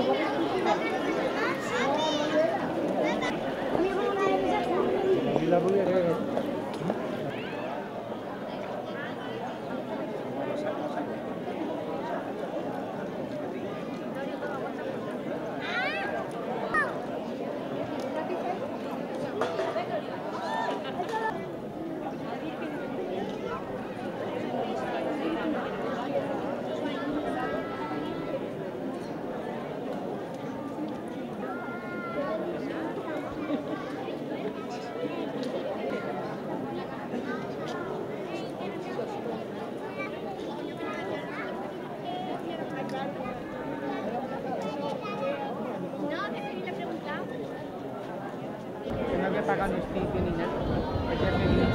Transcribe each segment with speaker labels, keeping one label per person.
Speaker 1: pagan speaker ni na. Kaya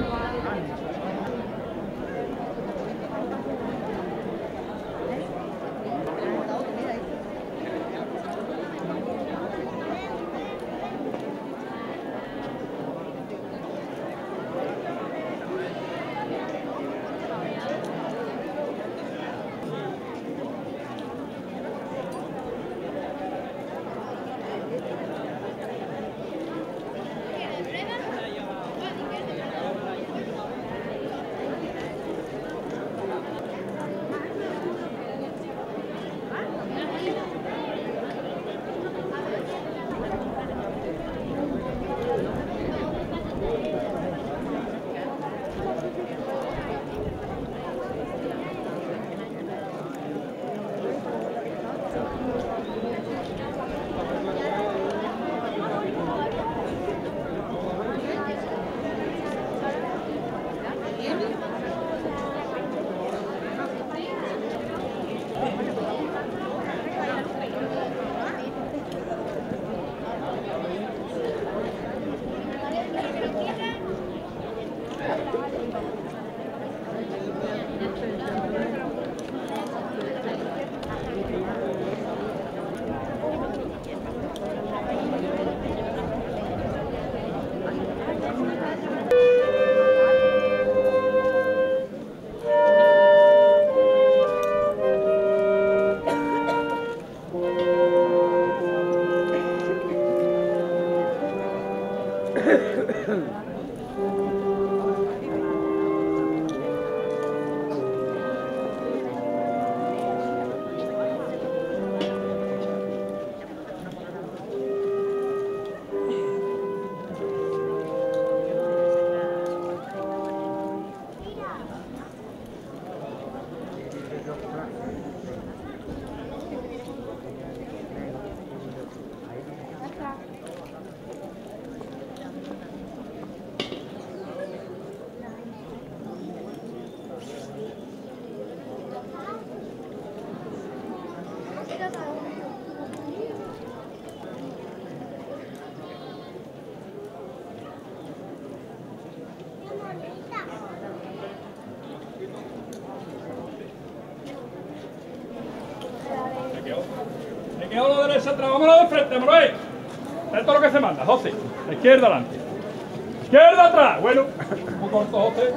Speaker 2: Me quedo a la derecha atrás, vámonos de frente, Manuel. Esto es lo que se manda, José. La izquierda adelante. Izquierda atrás. Bueno, muy corto, José.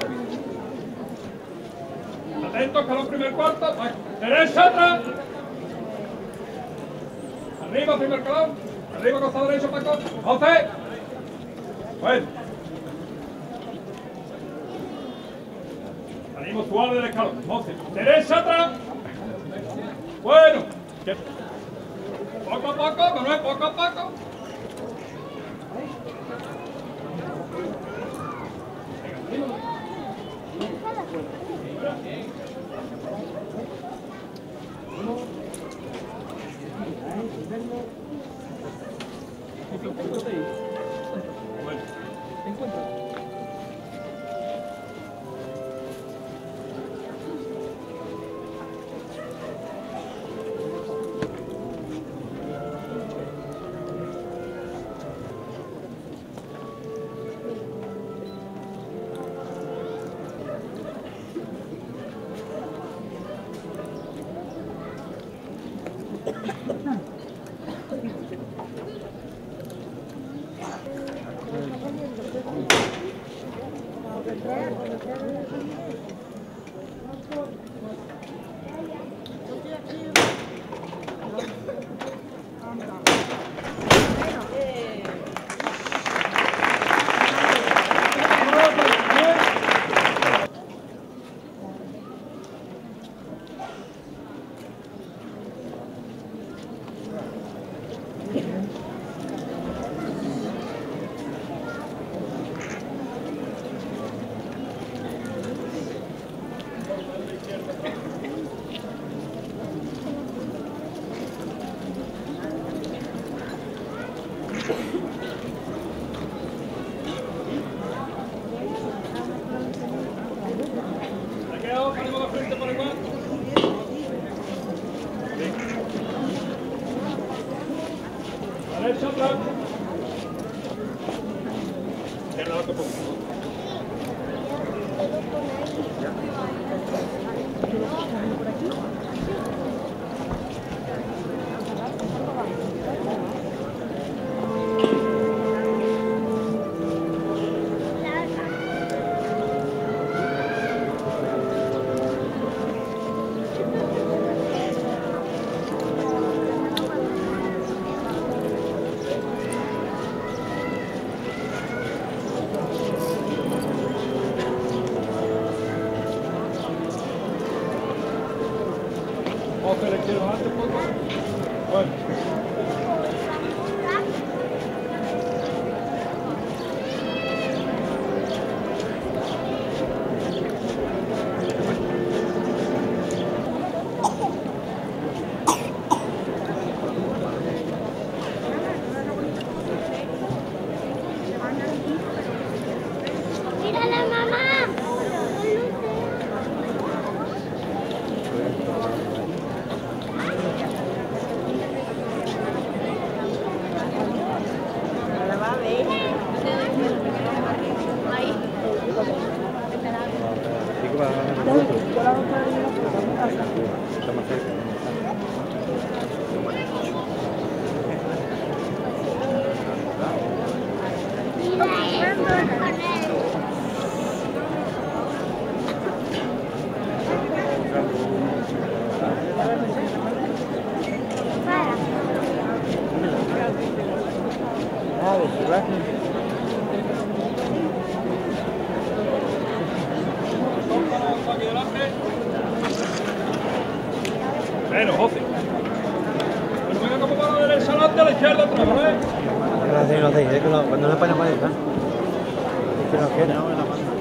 Speaker 2: Atentos que los primer cuarto. Derecha atrás. Arriba, primer calón. Arriba, costado derecho, Paco. José. Bueno. Salimos suave del escalón. José. Derecha atrás. Bueno. Poco a poco, Manuel, poco a poco. derecha atrás. Izquierda adelante un poquito. José, la izquierda adelante un poco. Bueno.
Speaker 3: ¡Mírala, mamá! La va a ver. Ahí.
Speaker 2: Aquí delante. Bueno, José. Bueno, venga como para la derecha adelante, a la izquierda atrás, ¿vale?
Speaker 4: No sé, cuando no pone para detrás. Es que no quiere.